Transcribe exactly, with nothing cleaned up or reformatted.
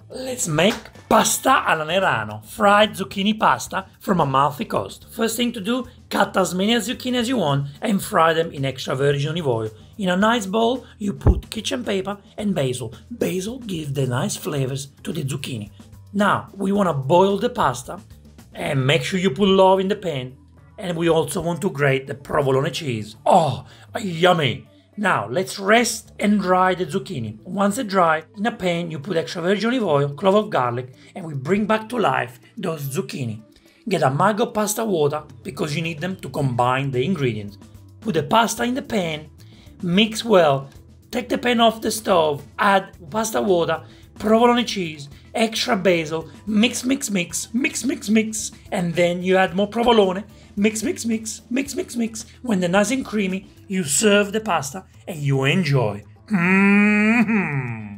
Let's make pasta alla Nerano, fried zucchini pasta from Amalfi Coast. First thing to do, cut as many zucchini as you want and fry them in extra virgin olive oil. In a nice bowl, you put kitchen paper and basil. Basil gives the nice flavors to the zucchini. Now, we want to boil the pasta and make sure you put love in the pan. And we also want to grate the provolone cheese. Oh, yummy! Now, let's rest and dry the zucchini. Once it's dry, in a pan you put extra virgin olive oil, clove of garlic, and we bring back to life those zucchini. Get a mug of pasta water because you need them to combine the ingredients. Put the pasta in the pan, mix well, take the pan off the stove, add pasta water, provolone cheese, extra basil, mix, mix, mix, mix, mix, mix, and then you add more provolone, mix, mix, mix, mix, mix, mix. When they're nice and creamy, you serve the pasta and you enjoy. Mm-hmm.